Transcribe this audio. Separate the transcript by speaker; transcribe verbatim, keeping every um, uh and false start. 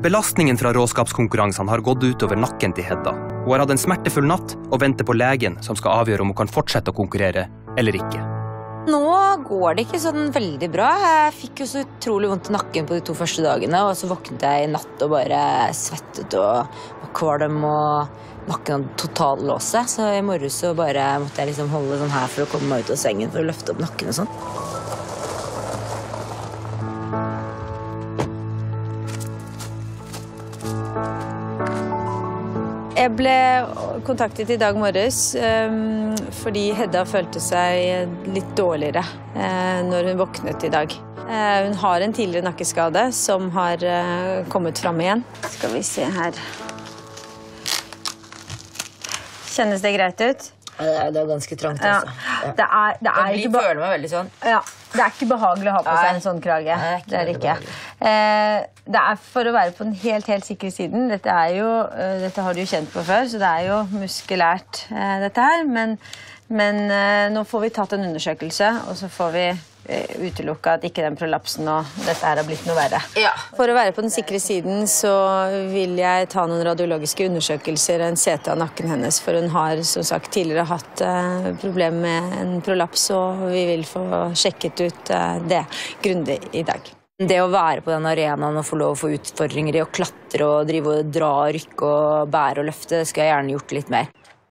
Speaker 1: Belastningen fra råskapskonkurransene har gått ut over nakken til Hedda. Hun har hatt en smertefull natt og venter på legen som skal avgjøre om hun kan fortsette å konkurrere eller ikke.
Speaker 2: Nå går det ikke sånn veldig bra. Jeg fikk jo så utrolig vondt i nakken på de to første dagene, og så våknet jeg i natt og bare svettet og, og kvalm og nakken hadde totallåse. Så i morges så bare måtte jeg liksom holde sånn her for å komme meg ut av sengen for å løfte opp nakken og sånn. Jeg ble kontaktet i dag morges um, fordi Hedda følte seg litt dårligere uh, når hun våknet i dag. Uh, hun har en tidligere nakkeskade som har uh, kommet frem igjen. Skal vi se her. Kjennes det greit ut? Ja, det er, det er ganske trangt også. Ja. Ja. Det er, det er jeg føler meg veldig sånn. Ja, det er ikke behagelig å ha på seg en sånn krage. Nei, det er det ikke. Eh, det er for å være på den helt, helt sikre siden. Dette, er jo, uh, dette har du jo kjent på før, så det er jo muskulært uh, dette her. Men, men uh, nå får vi tatt en undersøkelse, og så får vi uh, utelukke at ikke den prolapsen og dette her har blitt noe verre. Ja. For å være på den sikre siden så vil jeg ta noen radiologiske undersøkelser, en C T av nakken hennes, for hun har som sagt tidligere hatt uh, problem med en prolaps, og vi vil få sjekket ut uh, det grundig i dag. Det å være på den arenaen og få lov å få utfordringer i å klatre og drive og dra og rykke og bære og løfte, det skulle jeg gjerne gjort litt mer.